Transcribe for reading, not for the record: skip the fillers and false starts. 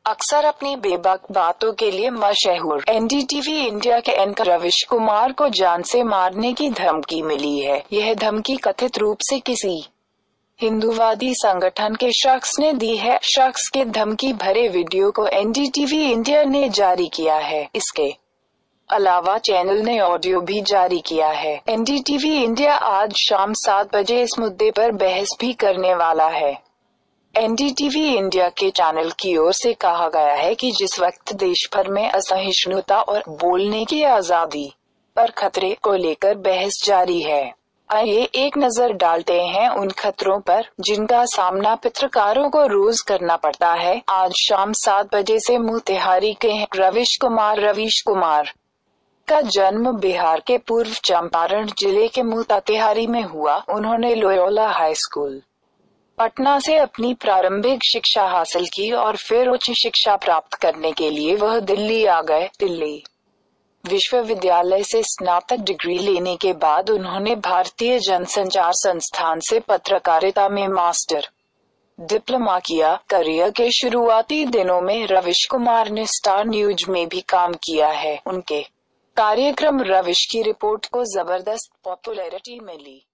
अक्सर अपनी बेबाक बातों के लिए मशहूर एनडीटीवी इंडिया के एंकर रविश कुमार को जान से मारने की धमकी मिली है। यह धमकी कथित रूप से किसी हिंदूवादी संगठन के शख्स ने दी है। शख्स के धमकी भरे वीडियो को एनडीटीवी इंडिया ने जारी किया है। इसके अलावा चैनल ने ऑडियो भी जारी किया है। एनडीटीवी इंडिया आज शाम 7 बजे इस मुद्दे पर बहस भी करने वाला है। एनडीटीवी इंडिया के चैनल की ओर से कहा गया है कि जिस वक्त देश भर में असहिष्णुता और बोलने की आजादी पर खतरे को लेकर बहस जारी है, आइए एक नजर डालते हैं उन खतरों पर जिनका सामना पत्रकारों को रोज करना पड़ता है। आज शाम 7 बजे से मोतिहारी के हैं रवीश कुमार का जन्म बिहार के पूर्व चंपारण जिले के मोतिहारी में हुआ। उन्होंने लोयोला हाई स्कूल पटना से अपनी प्रारंभिक शिक्षा हासिल की और फिर उच्च शिक्षा प्राप्त करने के लिए वह दिल्ली आ गए। दिल्ली विश्वविद्यालय से स्नातक डिग्री लेने के बाद उन्होंने भारतीय जनसंचार संस्थान से पत्रकारिता में मास्टर डिप्लोमा किया। करियर के शुरुआती दिनों में रवीश कुमार ने स्टार न्यूज में भी काम किया है। उनके कार्यक्रम रवीश की रिपोर्ट को जबरदस्त पॉपुलैरिटी मिली।